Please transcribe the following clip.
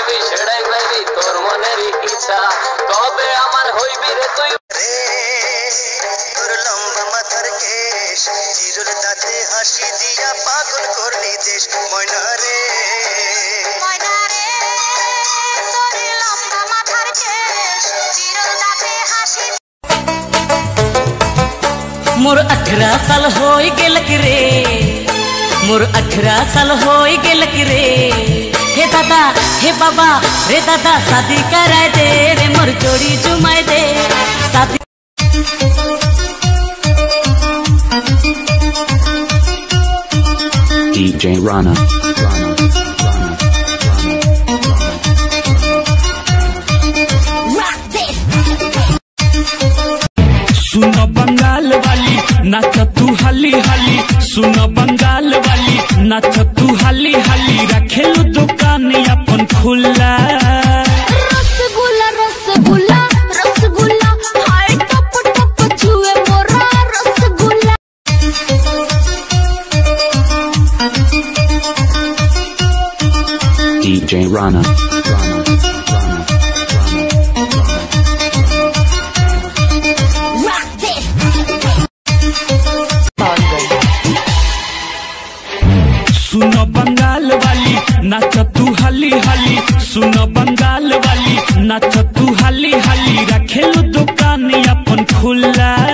চাইবি সেটাই পাইবি তোর মনের ইচ্ছা কবে আমার হইবি রে তুই তোর লম্বা মাথার কেশ চিরুর দাঁতে হাসি দিয়া পাগল করলি দেশ ময়না রে ময়না রে তোর লম্বা মাথার কেশ চিরুর দাঁতে হাসি मोर 18 साल होई गेलक रे मोर 18 साल होई गेलक रे हे दादा हे बाबा रे दादा शादी कराए दे रे मोर जोड़ी जुमाए दे शादी DJ Rana सुनो बंगाल वाली नाच तू हाली हाली सुनो बंगाल वाली नाच तू हाली हाली रखेलू दुकान अपन खुला रसगुल्ला रसगुल्ला रसगुल्ला हाय टप टप छुए मोरा रसगुल्ला DJ Rana सुनो बंगाल वाली नाच तू हाली हाली सुनो बंगाल वाली नाच तू हाली हाली रखेलू दुकान अपन खुला